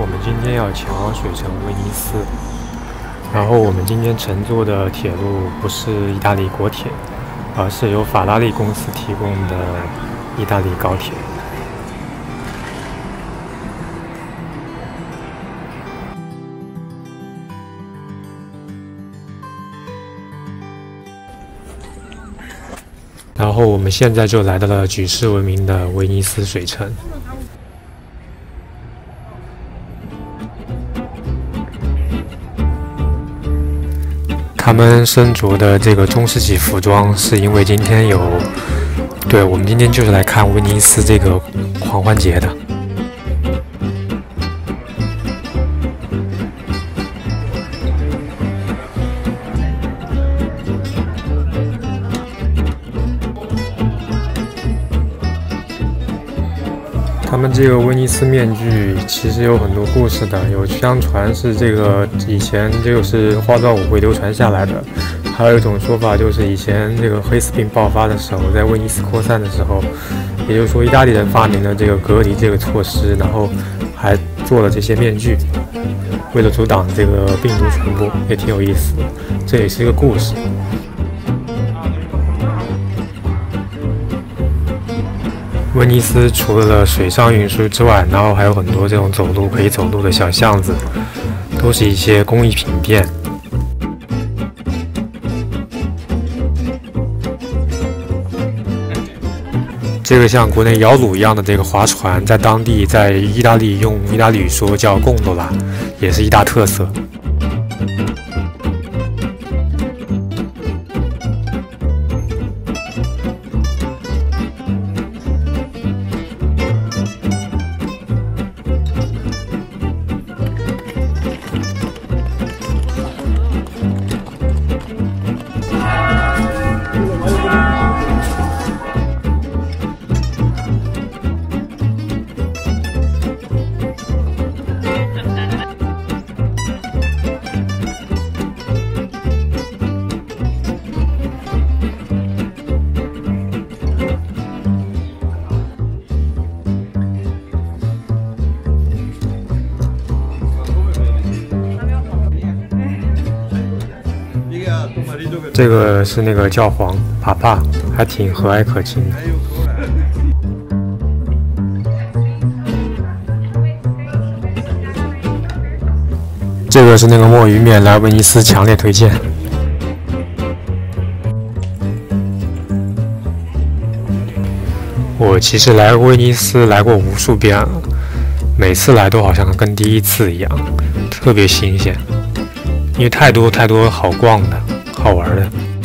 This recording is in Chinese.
我们今天要前往水城威尼斯，然后我们今天乘坐的铁路不是意大利国铁，而是由法拉利公司提供的意大利高铁。然后我们现在就来到了举世闻名的威尼斯水城。他们身着的这个中世纪服装，是因为今天我们今天就是来看威尼斯这个狂欢节的。他们这个威尼斯面具其实有很多故事的，有相传是这个以前就是花砖舞会流传下来的，还有一种说法就是以前这个黑死病爆发的时候，在威尼斯扩散的时候，也就是说意大利人发明了这个隔离这个措施，然后还做了这些面具，为了阻挡这个病毒传播，也挺有意思的，这也是一个故事。威尼斯除了水上运输之外，然后还有很多这种可以走路的小巷子，都是一些工艺品店。这个像国内摇橹一样的这个划船，在当地在意大利用意大利语说叫贡多拉，也是一大特色。这个是那个教皇帕帕，还挺和蔼可亲的。这个是那个墨鱼面，来威尼斯强烈推荐。我其实来威尼斯来过无数遍了，每次来都好像跟第一次一样，特别新鲜，因为太多好逛的。好玩的。